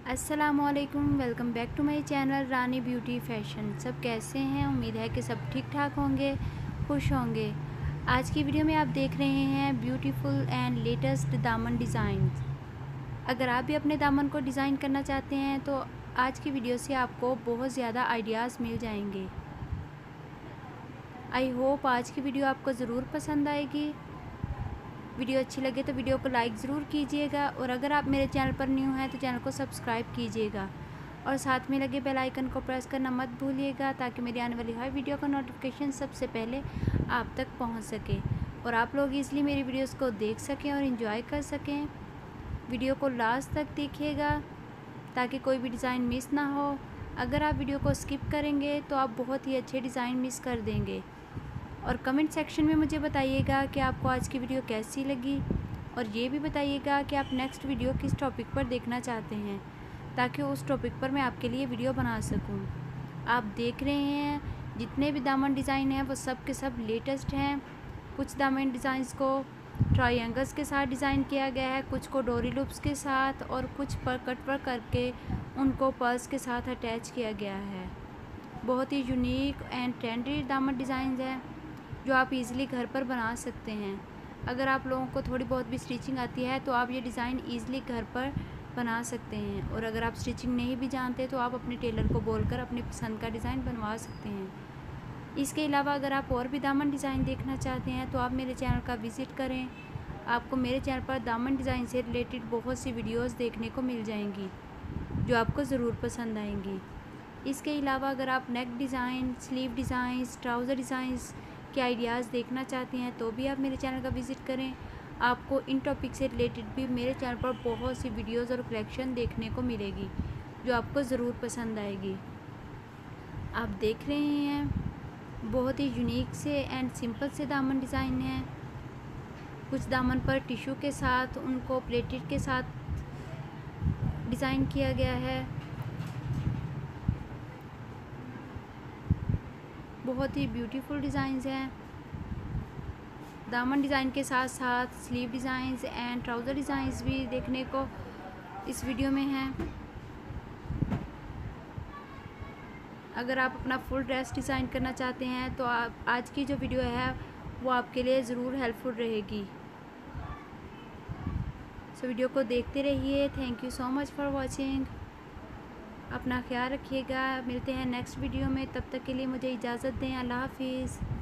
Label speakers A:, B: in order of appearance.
A: अस्सलामुअलैकुम, welcome back to my channel Rani beauty fashion. सब कैसे हैं? उम्मीद है कि सब ठीक ठाक होंगे, खुश होंगे। आज की वीडियो में आप देख रहे हैं ब्यूटीफुल एंड लेटेस्ट दामन डिज़ाइन। अगर आप भी अपने दामन को डिज़ाइन करना चाहते हैं तो आज की वीडियो से आपको बहुत ज़्यादा आइडियाज़ मिल जाएंगे। आई होप आज की वीडियो आपको ज़रूर पसंद आएगी। वीडियो अच्छी लगे तो वीडियो को लाइक ज़रूर कीजिएगा और अगर आप मेरे चैनल पर न्यू हैं तो चैनल को सब्सक्राइब कीजिएगा और साथ में लगे बेल आइकन को प्रेस करना मत भूलिएगा ताकि मेरी आने वाली हर वीडियो का नोटिफिकेशन सबसे पहले आप तक पहुंच सके और आप लोग इजीली मेरी वीडियोस को देख सकें और एंजॉय कर सकें। वीडियो को लास्ट तक देखिएगा ताकि कोई भी डिज़ाइन मिस ना हो। अगर आप वीडियो को स्किप करेंगे तो आप बहुत ही अच्छे डिज़ाइन मिस कर देंगे। और कमेंट सेक्शन में मुझे बताइएगा कि आपको आज की वीडियो कैसी लगी और ये भी बताइएगा कि आप नेक्स्ट वीडियो किस टॉपिक पर देखना चाहते हैं ताकि उस टॉपिक पर मैं आपके लिए वीडियो बना सकूं। आप देख रहे हैं जितने भी दामन डिज़ाइन हैं वो सब के सब लेटेस्ट हैं। कुछ दामन डिज़ाइंस को ट्रायंगल्स के साथ डिज़ाइन किया गया है, कुछ को डोरी लूप्स के साथ और कुछ पर कट वर्क करके उनको पर्ल्स के साथ अटैच किया गया है। बहुत ही यूनिक एंड ट्रेंडी दामन डिज़ाइन हैं जो आप इजीली घर पर बना सकते हैं। अगर आप लोगों को थोड़ी बहुत भी स्टिचिंग आती है तो आप ये डिज़ाइन इजीली घर पर बना सकते हैं और अगर आप स्टिचिंग नहीं भी जानते तो आप अपने टेलर को बोलकर अपनी पसंद का डिज़ाइन बनवा सकते हैं। इसके अलावा अगर आप और भी दामन डिज़ाइन देखना चाहते हैं तो आप मेरे चैनल का विज़िट करें। आपको मेरे चैनल पर दामन डिज़ाइन से रिलेटेड बहुत सी वीडियोज़ देखने को मिल जाएंगी जो आपको ज़रूर पसंद आएंगी। इसके अलावा अगर आप neck design, sleeve designs, trouser designs के आइडियाज़ देखना चाहते हैं तो भी आप मेरे चैनल का विज़िट करें। आपको इन टॉपिक से रिलेटेड भी मेरे चैनल पर बहुत सी वीडियोज़ और कलेक्शन देखने को मिलेगी जो आपको ज़रूर पसंद आएगी। आप देख रहे हैं बहुत ही यूनिक से एंड सिंपल से दामन डिज़ाइन हैं। कुछ दामन पर टिश्यू के साथ उनको प्लेटेड के साथ डिज़ाइन किया गया है। बहुत ही ब्यूटीफुल डिज़ाइंस हैं। दामन डिज़ाइन के साथ साथ sleeve designs and trouser designs भी देखने को इस वीडियो में हैं। अगर आप अपना फुल ड्रेस डिज़ाइन करना चाहते हैं तो आप आज की जो वीडियो है वो आपके लिए ज़रूर हेल्पफुल रहेगी। सो वीडियो को देखते रहिए। Thank you so much for watching. अपना ख्याल रखिएगा। मिलते हैं नेक्स्ट वीडियो में, तब तक के लिए मुझे इजाज़त दें। अल्लाह हाफिज़।